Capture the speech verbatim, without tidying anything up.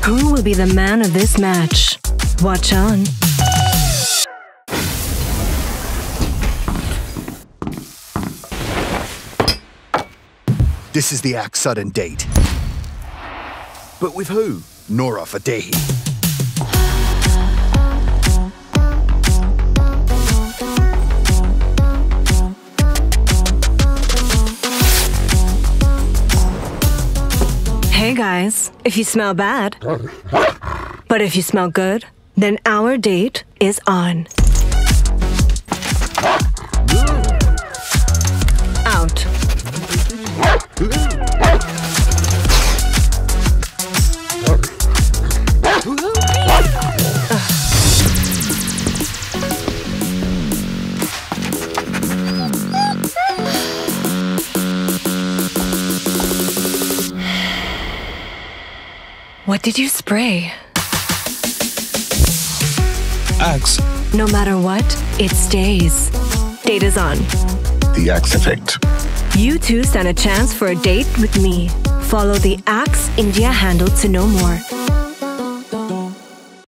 Who will be the man of this match? Watch on. This is the Axe sudden date. But with who? Nora for Dehi. Hey guys, if you smell bad, but if you smell good, then our date is on. Out. What did you spray? Axe. No matter what, it stays. Date is on. The Axe effect. You two stand a chance for a date with me. Follow the Axe India handle to know more.